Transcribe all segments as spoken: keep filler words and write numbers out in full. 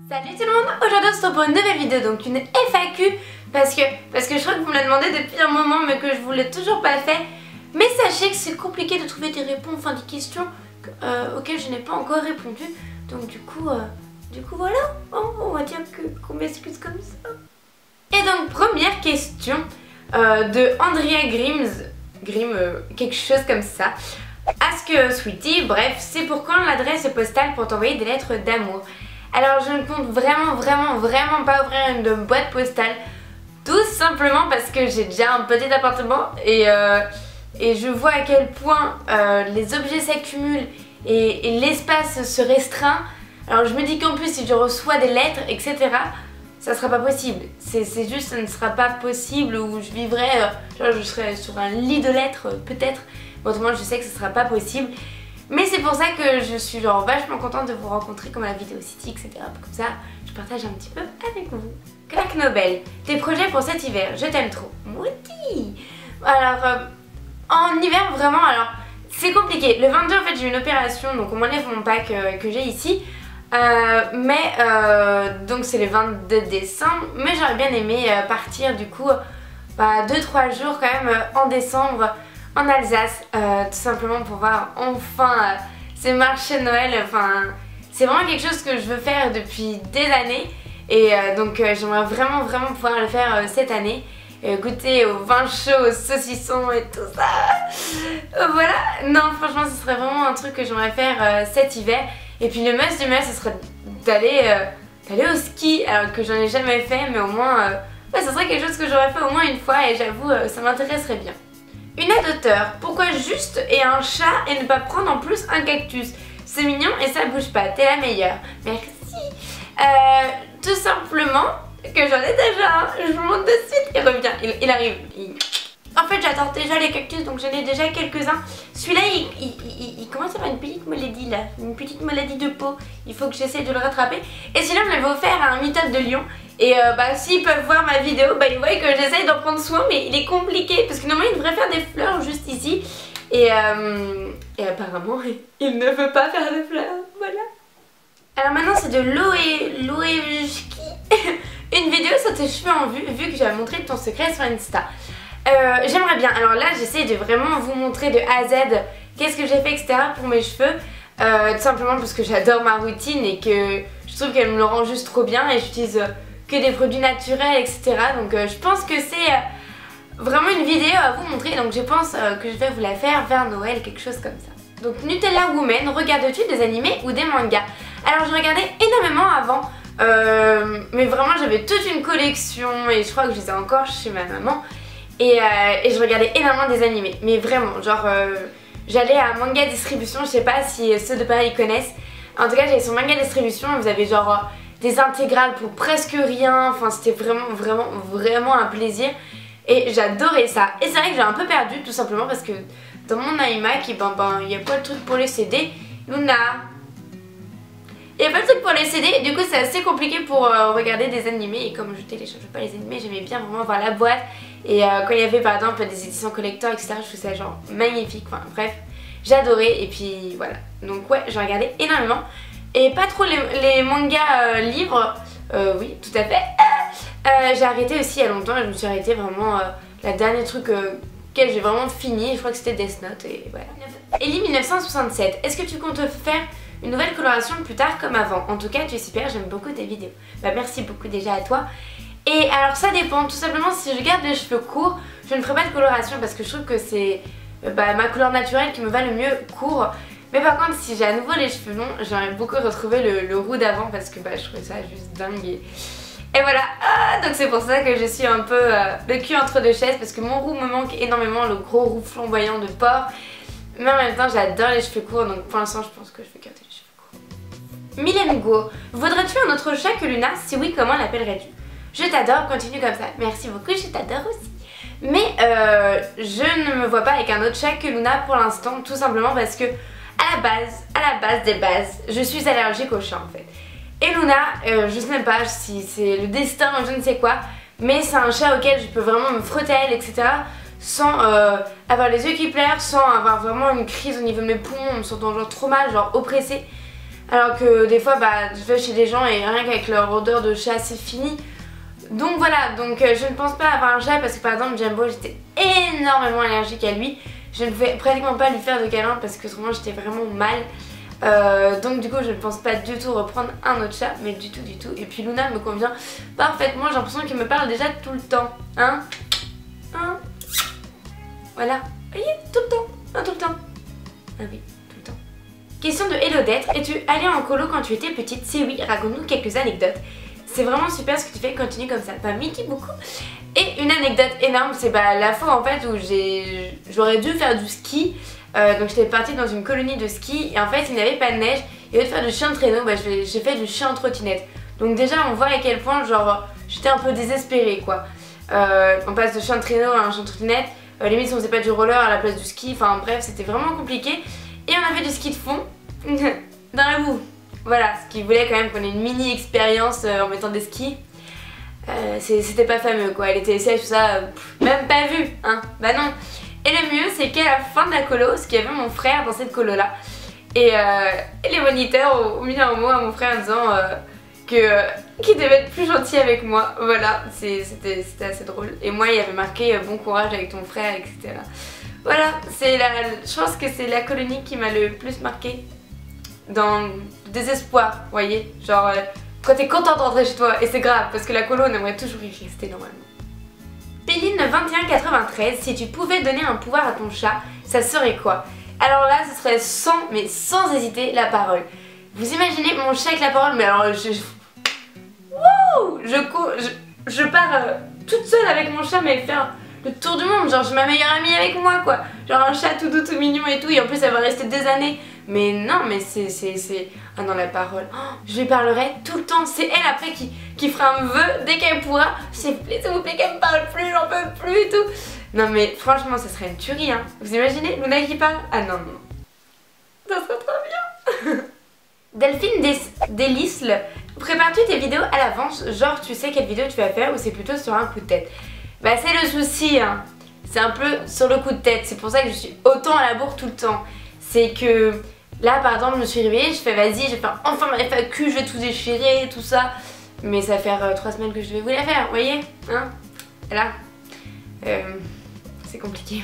Salut tout le monde, aujourd'hui on se retrouve pour une nouvelle vidéo, donc une F A Q parce que, parce que je crois que vous me l'avez demandé depuis un moment mais que je vous l'ai toujours pas fait. Mais sachez que c'est compliqué de trouver des réponses, enfin des questions euh, auxquelles je n'ai pas encore répondu. Donc du coup, euh, du coup voilà, oh, on va dire qu'on m'excuse comme ça. Et donc première question euh, de Andrea Grims, Grimm, euh, quelque chose comme ça. Ask Sweetie, bref, c'est pour quand l'adresse postale pour t'envoyer des lettres d'amour. Alors je ne compte vraiment vraiment vraiment pas ouvrir une boîte postale, tout simplement parce que j'ai déjà un petit appartement et, euh, et je vois à quel point euh, les objets s'accumulent et, et l'espace se restreint. Alors je me dis qu'en plus si je reçois des lettres etc, ça sera pas possible, c'est juste ça ne sera pas possible, ou je vivrai, euh, genre je serai sur un lit de lettres euh, peut-être, bon, autrement je sais que ce sera pas possible. Mais c'est pour ça que je suis genre vachement contente de vous rencontrer comme à la Vidéo City, et cetera. Comme ça, je partage un petit peu avec vous. Claque Nobel, tes projets pour cet hiver, je t'aime trop. Moi aussi. Alors, euh, en hiver vraiment, alors c'est compliqué. Le vingt-deux en fait j'ai une opération, donc on m'enlève mon pack euh, que j'ai ici. Euh, mais, euh, donc c'est le vingt-deux décembre, mais j'aurais bien aimé euh, partir du coup bah, deux trois jours quand même euh, en décembre. En Alsace, euh, tout simplement pour voir enfin euh, ces marchés de Noël. Enfin, c'est vraiment quelque chose que je veux faire depuis des années et euh, donc euh, j'aimerais vraiment vraiment pouvoir le faire euh, cette année, euh, goûter au vin chaud, aux saucissons et tout ça. Euh, voilà, non franchement ce serait vraiment un truc que j'aimerais faire euh, cet hiver. Et puis le must du must ce serait d'aller euh, d'aller au ski, alors que j'en ai jamais fait, mais au moins euh, ouais, ce serait quelque chose que j'aurais fait au moins une fois et j'avoue euh, ça m'intéresserait bien. Une adopteur, pourquoi juste et un chat et ne pas prendre en plus un cactus? C'est mignon et ça bouge pas, t'es la meilleure. Merci. Euh, tout simplement que j'en ai déjà un, je vous montre de suite, il revient, il, il arrive. Il... En fait j'adore déjà les cactus, donc j'en ai déjà quelques-uns. Celui-là il, il, il, il commence à avoir une petite maladie là, une petite maladie de peau. Il faut que j'essaie de le rattraper. Et celui-là on l'avait offert à un meet-up de Lyon. Et euh, bah s'ils peuvent voir ma vidéo, bah ils voient que j'essaye d'en prendre soin, mais il est compliqué parce que normalement il devrait faire des fleurs juste ici. Et, euh, et apparemment il ne veut pas faire de fleurs, voilà. Alors maintenant c'est de Loé, Loévski, une vidéo sur tes cheveux en vue, vu que j'avais montré ton secret sur Insta. Euh, J'aimerais bien, alors là j'essaie de vraiment vous montrer de A à Z qu'est-ce que j'ai fait et cetera pour mes cheveux. Euh, tout simplement parce que j'adore ma routine et que je trouve qu'elle me le rend juste trop bien et j'utilise euh, que des produits naturels et cetera. Donc euh, je pense que c'est euh, vraiment une vidéo à vous montrer, donc je pense euh, que je vais vous la faire vers Noël, quelque chose comme ça. Donc Nutella Woman, regardes-tu des animés ou des mangas? Alors je regardais énormément avant, euh, mais vraiment j'avais toute une collection et je crois que je les ai encore chez ma maman. Et, euh, et je regardais énormément des animés, mais vraiment, genre euh, j'allais à Manga Distribution, je sais pas si ceux de Paris connaissent. En tout cas j'allais sur Manga Distribution et vous avez genre des intégrales pour presque rien, enfin c'était vraiment vraiment vraiment un plaisir. Et j'adorais ça. Et c'est vrai que j'ai un peu perdu tout simplement parce que dans mon iMac, ben, ben, il n'y a pas le truc pour les C D. Luna, il n'y a pas le truc pour les C D, et du coup c'est assez compliqué pour euh, regarder des animés. Et comme je télécharge pas les animés, j'aimais bien vraiment voir la boîte. Et euh, quand il y avait par exemple des éditions collector et cetera, je trouvais ça genre magnifique, enfin bref, j'adorais. Et puis voilà, donc ouais, je regardais énormément. Et pas trop les, les mangas euh, livres, euh, oui tout à fait. Euh, j'ai arrêté aussi il y a longtemps et je me suis arrêtée vraiment, euh, la dernière truc euh, que j'ai vraiment fini, je crois que c'était Death Note et voilà. Ellie mille neuf cent soixante-sept, est-ce que tu comptes faire une nouvelle coloration plus tard comme avant? En tout cas tu es super, j'aime beaucoup tes vidéos. Bah merci beaucoup déjà à toi. Et alors ça dépend, tout simplement si je garde les cheveux courts, je ne ferai pas de coloration parce que je trouve que c'est euh, bah, ma couleur naturelle qui me va le mieux court. Mais par contre si j'ai à nouveau les cheveux longs, j'aimerais beaucoup retrouver le, le roux d'avant parce que bah, je trouvais ça juste dingue. Et... Et voilà, ah, donc c'est pour ça que je suis un peu euh, le cul entre deux chaises parce que mon roux me manque énormément, le gros roux flamboyant de porc. Mais en même temps j'adore les cheveux courts, donc pour l'instant je pense que je vais garder les cheveux courts. Mylène Go, voudrais-tu un autre chat que Luna? Si oui, comment l'appellerais-tu? Je t'adore, continue comme ça. Merci beaucoup, je t'adore aussi. Mais euh, je ne me vois pas avec un autre chat que Luna pour l'instant, tout simplement parce que à la base, à la base des bases, je suis allergique aux chats en fait. Et Luna, euh, je sais même pas si c'est le destin ou je ne sais quoi, mais c'est un chat auquel je peux vraiment me frotter à elle, et cetera. Sans euh, avoir les yeux qui pleurent, sans avoir vraiment une crise au niveau de mes poumons, en me sentant genre trop mal, genre oppressée. Alors que des fois bah je vais chez des gens et rien qu'avec leur odeur de chat c'est fini. Donc voilà, donc euh, je ne pense pas avoir un chat parce que par exemple Jumbo j'étais énormément allergique à lui. Je ne pouvais pratiquement pas lui faire de câlin parce que autrement j'étais vraiment mal. Euh, donc du coup je ne pense pas du tout reprendre un autre chat, mais du tout du tout. Et puis Luna me convient parfaitement, j'ai l'impression qu'il me parle déjà tout le temps. Hein Hein Voilà, vous voyez, tout le temps, hein, tout le temps. Ah oui, tout le temps. Question de Hello d'être, es-tu allée en colo quand tu étais petite? Si oui, raconte-nous quelques anecdotes. C'est vraiment super ce que tu fais, continue comme ça. Bah Mickey beaucoup. Et une anecdote énorme, c'est bah, la fois en fait où j'ai j'aurais dû faire du ski. Euh, donc j'étais partie dans une colonie de ski et en fait il n'y avait pas de neige. Et au lieu de faire du chien de traîneau, bah, j'ai fait du chien en trottinette. Donc déjà on voit à quel point genre j'étais un peu désespérée quoi. Euh, on passe de chien de traîneau à un chien de trottinette. Euh, limite on faisait pas du roller à la place du ski. Enfin bref c'était vraiment compliqué. Et on a fait du ski de fond dans la boue. Voilà, ce qui voulait quand même qu'on ait une mini expérience euh, en mettant des skis. Euh, C'était pas fameux quoi, elle était sèche tout ça, euh, pff, même pas vu hein, bah non. Et le mieux c'est qu'à la fin de la colo, parce qu'il y avait mon frère dans cette colo là, et, euh, et les moniteurs ont mis un mot à mon frère en disant euh, que euh, qu'il devait être plus gentil avec moi. Voilà, c'était assez drôle. Et moi il y avait marqué euh, bon courage avec ton frère, et cetera. Voilà, c'est la, je pense que c'est la colonie qui m'a le plus marqué dans le désespoir, vous voyez, genre euh, quand t'es contente de rentrer chez toi, et c'est grave parce que la colo on aimerait toujours y rester normalement. Péline vingt et un quatre-vingt-treize, si tu pouvais donner un pouvoir à ton chat, ça serait quoi? Alors là, ce serait sans, mais sans hésiter, la parole. Vous imaginez mon chat avec la parole, mais alors je... Wouh je, je, je pars euh, toute seule avec mon chat, mais faire le tour du monde, genre j'ai ma meilleure amie avec moi quoi. Genre un chat tout doux, tout mignon et tout, et en plus ça va rester des années. Mais non, mais c'est... c'est... Ah non, la parole, oh, je lui parlerai tout le temps. C'est elle après qui, qui fera un vœu dès qu'elle pourra. S'il vous plaît, s'il vous plaît, qu'elle me parle plus, j'en peux plus et tout. Non mais franchement, ça serait une tuerie hein. Vous imaginez Luna qui parle? Ah non, non. Ça serait trop bien. Delphine Delisle, prépares-tu tes vidéos à l'avance? Genre tu sais quelle vidéo tu vas faire ou c'est plutôt sur un coup de tête? Bah c'est le souci hein. C'est un peu sur le coup de tête. C'est pour ça que je suis autant à la bourre tout le temps. C'est que... Là par exemple je me suis réveillée, je fais vas-y je vais faire enfin ma F A Q, je vais tout déchirer tout ça. Mais ça va faire euh, trois semaines que je vais vous la faire, vous voyez hein. Là euh, c'est compliqué.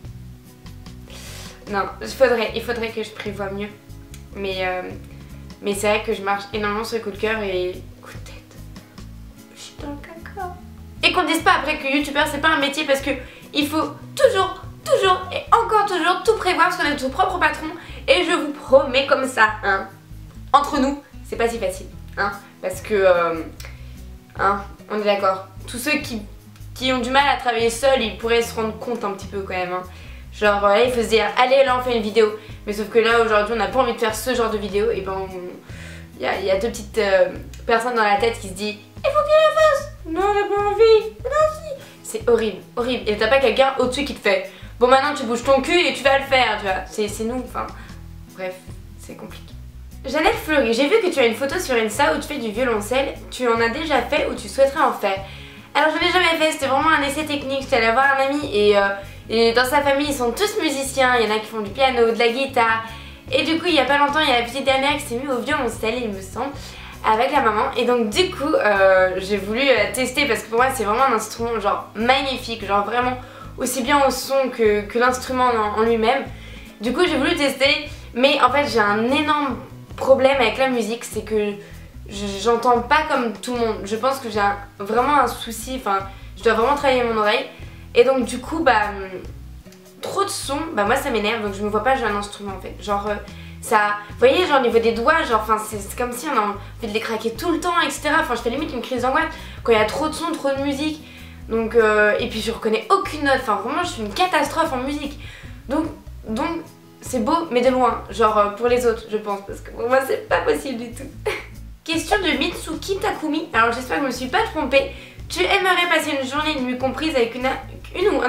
Non, il faudrait, il faudrait que je prévoie mieux. Mais, euh, mais c'est vrai que je marche énormément sur le coup de cœur et coup de tête. Je suis dans le caca. Et qu'on dise pas après que youtubeur c'est pas un métier parce que il faut toujours, toujours et encore toujours tout prévoir parce qu'on est son propre patron. Et je vous promets comme ça, hein, entre nous, c'est pas si facile, hein, parce que, euh, hein, on est d'accord. Tous ceux qui, qui ont du mal à travailler seuls, ils pourraient se rendre compte un petit peu quand même, hein. Genre là, il faut se dire, allez, là on fait une vidéo. Mais sauf que là, aujourd'hui, on n'a pas envie de faire ce genre de vidéo. Et ben, il y, y a deux petites euh, personnes dans la tête qui se disent, il faut bien la fasse. Non, on n'a pas envie. Non, si. C'est horrible, horrible. Et t'as pas quelqu'un au-dessus qui te fait, bon maintenant tu bouges ton cul et tu vas le faire, tu vois. C'est nous, enfin... Bref, c'est compliqué. Jeannette Fleury, j'ai vu que tu as une photo sur Insta où tu fais du violoncelle. Tu en as déjà fait ou tu souhaiterais en faire? Alors je n'ai jamais fait, c'était vraiment un essai technique. J'étais allée voir un ami et, euh, et dans sa famille ils sont tous musiciens. Il y en a qui font du piano, de la guitare. Et du coup il y a pas longtemps il y a la petite dernière qui s'est mise au violoncelle il me semble, avec la maman. Et donc du coup euh, j'ai voulu euh, tester parce que pour moi c'est vraiment un instrument genre magnifique. Genre vraiment aussi bien au son que, que l'instrument en, en lui-même. Du coup j'ai voulu tester. Mais en fait j'ai un énorme problème avec la musique, c'est que j'entends pas comme tout le monde. Je pense que j'ai vraiment un souci, enfin je dois vraiment travailler mon oreille. Et donc du coup bah trop de son, bah moi ça m'énerve, donc je me vois pas jouer un instrument en fait. Genre euh, ça, vous voyez genre au niveau des doigts, genre enfin c'est comme si on a envie de les craquer tout le temps, et cetera. Enfin je fais limite une crise d'angoisse quand il y a trop de son, trop de musique. Donc euh, et puis je reconnais aucune note, enfin vraiment je suis une catastrophe en musique. Donc, donc c'est beau mais de loin, genre pour les autres je pense, parce que pour moi c'est pas possible du tout. Question de Mitsuki Takumi, alors j'espère que je me suis pas trompée. Tu aimerais passer une journée une nuit comprise avec une, une, ou un,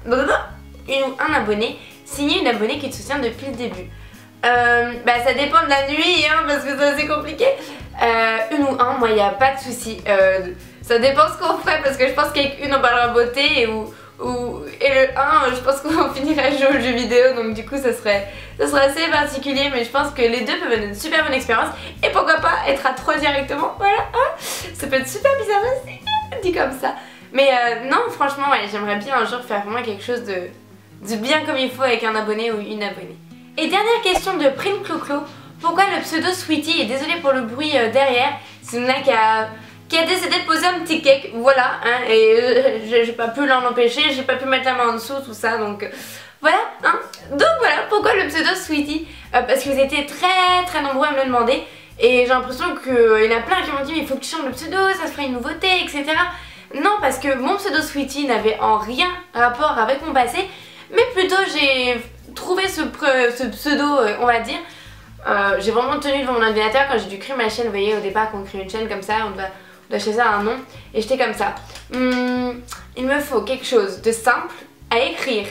une ou un abonné, signer une abonnée qui te soutient depuis le début? Euh, bah ça dépend de la nuit hein, parce que c'est assez compliqué. Euh, une ou un, moi il n'y a pas de souci. Euh, ça dépend ce qu'on ferait parce que je pense qu'avec une on parlera beauté et ou, ou... et le un, je pense qu'on finirait à jouer aux jeux vidéo, donc du coup ça serait, ça serait assez particulier, mais je pense que les deux peuvent être une super bonne expérience, et pourquoi pas être à trois directement, voilà, hein. Ça peut être super bizarre aussi, dit comme ça. Mais euh, non, franchement, ouais, j'aimerais bien un jour faire vraiment quelque chose de, de bien comme il faut avec un abonné ou une abonnée. Et dernière question de Prime Clo-Clo, pourquoi le pseudo Sweetie, et désolé pour le bruit euh, derrière, c'est une nana qui a... qui a décidé de poser un petit cake, voilà, hein, et euh, j'ai pas pu l'en empêcher, j'ai pas pu mettre la main en dessous, tout ça, donc euh, voilà, hein. Donc voilà, pourquoi le pseudo Sweetie, euh, parce que vous étiez très très nombreux à me le demander, et j'ai l'impression qu'il euh, y en a plein qui m'ont dit mais il faut que tu changes le pseudo, ça se ferait une nouveauté, et cetera. Non, parce que mon pseudo Sweetie n'avait en rien rapport avec mon passé, mais plutôt j'ai trouvé ce, ce pseudo, euh, on va dire, euh, j'ai vraiment tenu devant mon ordinateur quand j'ai dû créer ma chaîne, vous voyez au départ quand on crée une chaîne comme ça, on doit... de choisir un nom, et j'étais comme ça. Hum, il me faut quelque chose de simple à écrire,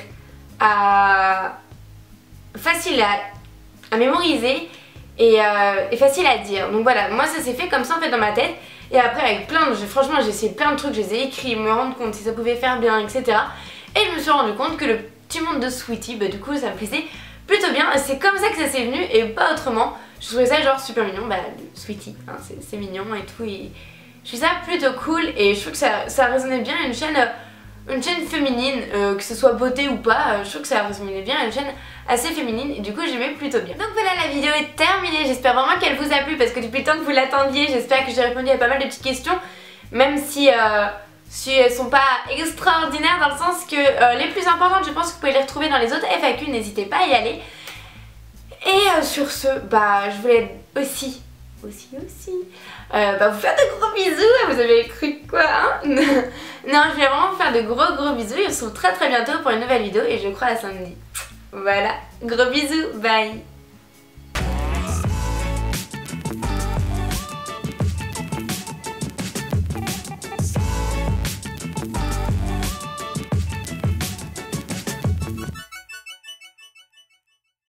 à facile à, à mémoriser et, euh, et facile à dire. Donc voilà, moi ça s'est fait comme ça en fait dans ma tête. Et après avec plein de... franchement j'ai essayé plein de trucs, je les ai écrits, me rendre compte si ça pouvait faire bien, et cetera. Et je me suis rendu compte que le petit monde de Sweetie, bah du coup ça me plaisait plutôt bien. C'est comme ça que ça s'est venu et pas autrement. Je trouvais ça genre super mignon, bah Sweetie, hein, c'est mignon et tout. Et je trouve ça plutôt cool et je trouve que ça, ça résonnait bien une chaîne, une chaîne féminine, euh, que ce soit beauté ou pas, euh, je trouve que ça résonnait bien une chaîne assez féminine et du coup j'aimais plutôt bien. Donc voilà, la vidéo est terminée, j'espère vraiment qu'elle vous a plu parce que depuis le temps que vous l'attendiez, j'espère que j'ai répondu à pas mal de petites questions, même si, euh, si elles sont pas extraordinaires dans le sens que euh, les plus importantes je pense que vous pouvez les retrouver dans les autres F A Q, n'hésitez pas à y aller. Et euh, sur ce, bah je voulais aussi... aussi aussi euh, bah vous faire de gros bisous, vous avez cru quoi hein. Non, je voulais vraiment vous faire de gros gros bisous et on se retrouve très très bientôt pour une nouvelle vidéo et je crois à samedi. Voilà, gros bisous, bye.